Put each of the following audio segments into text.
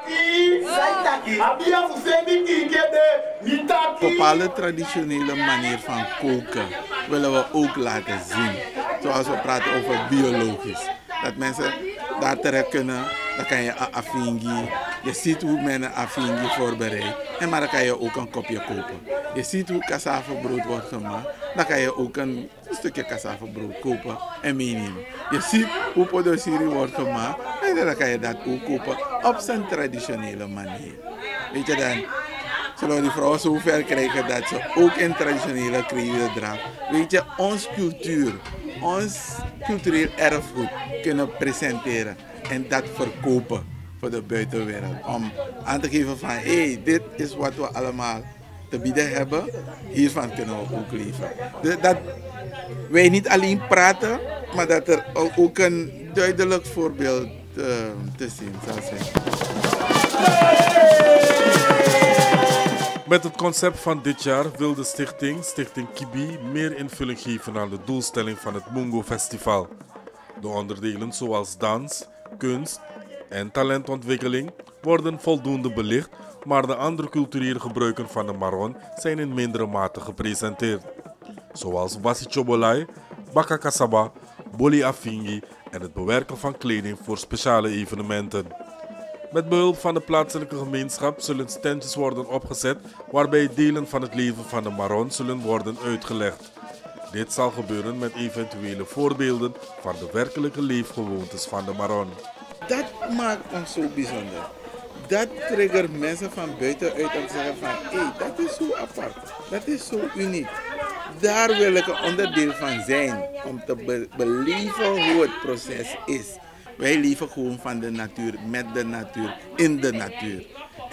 Bepaalde traditionele manier van koken willen we ook laten zien. Zoals we praten over biologisch. Dat mensen daar terecht kunnen, dan kan je een afingi. Je ziet hoe men een afingi voorbereidt. En maar dan kan je ook een kopje kopen. Je ziet hoe cassavebrood wordt gemaakt. Dan kan je ook een stukje cassavebrood kopen en meenemen. Je ziet hoe podosiri wordt gemaakt. En dan kan je dat ook kopen op zijn traditionele manier. Weet je dan? Zullen we die vrouwen zo ver krijgen dat ze ook in traditionele kleding dragen. Weet je, ons cultuur, ons cultureel erfgoed kunnen presenteren en dat verkopen voor de buitenwereld. Om aan te geven van, hé, dit is wat we allemaal te bieden hebben, hiervan kunnen we ook leven. Dat wij niet alleen praten, maar dat er ook een duidelijk voorbeeld te zien zal zijn. Met het concept van dit jaar wil de Stichting Kibi meer invulling geven aan de doelstelling van het Mungo Festival. De onderdelen zoals dans, kunst en talentontwikkeling worden voldoende belicht, maar de andere culturele gebruiken van de Maron zijn in mindere mate gepresenteerd. Zoals wasi chobolai, baka kasaba, boli afingi en het bewerken van kleding voor speciale evenementen. Met behulp van de plaatselijke gemeenschap zullen standjes worden opgezet waarbij delen van het leven van de Maron zullen worden uitgelegd. Dit zal gebeuren met eventuele voorbeelden van de werkelijke leefgewoontes van de Maron. Dat maakt ons zo bijzonder. Dat triggert mensen van buitenuit om te zeggen van, hé, dat is zo apart, dat is zo uniek. Daar wil ik een onderdeel van zijn, om te beleven hoe het proces is. Wij leven gewoon van de natuur, met de natuur, in de natuur.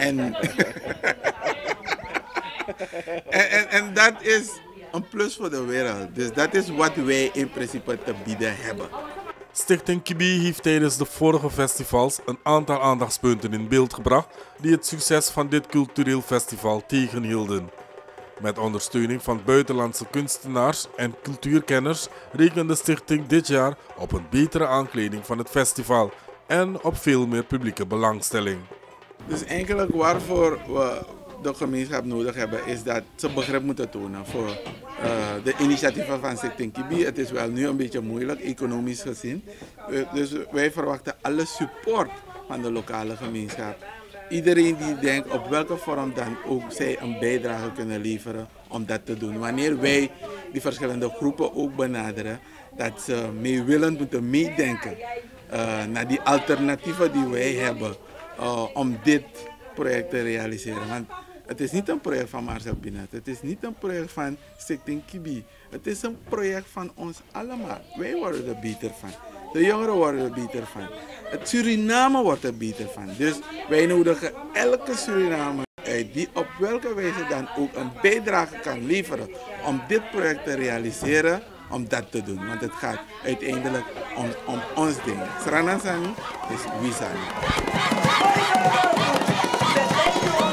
En dat is een plus voor de wereld. Dus dat is wat wij in principe te bieden hebben. Stichting Kibi heeft tijdens de vorige festivals een aantal aandachtspunten in beeld gebracht die het succes van dit cultureel festival tegenhielden. Met ondersteuning van buitenlandse kunstenaars en cultuurkenners rekent de stichting dit jaar op een betere aankleding van het festival en op veel meer publieke belangstelling. Dus eigenlijk waarvoor we de gemeenschap nodig hebben is dat ze begrip moeten tonen voor de initiatieven van Stichting Kibi. Het is wel nu een beetje moeilijk, economisch gezien. Dus wij verwachten alle support van de lokale gemeenschap. Iedereen die denkt op welke vorm dan ook zij een bijdrage kunnen leveren om dat te doen. Wanneer wij die verschillende groepen ook benaderen, dat ze meewillend moeten meedenken naar die alternatieven die wij hebben om dit project te realiseren. Want het is niet een project van Marcel Binet, het is niet een project van Stichting Kibi. Het is een project van ons allemaal. Wij worden er beter van. De jongeren worden er beter van. Het Suriname wordt er beter van. Dus wij nodigen elke Surinamer uit die op welke wijze dan ook een bijdrage kan leveren om dit project te realiseren, om dat te doen. Want het gaat uiteindelijk om ons ding. Sranansani is Wisani.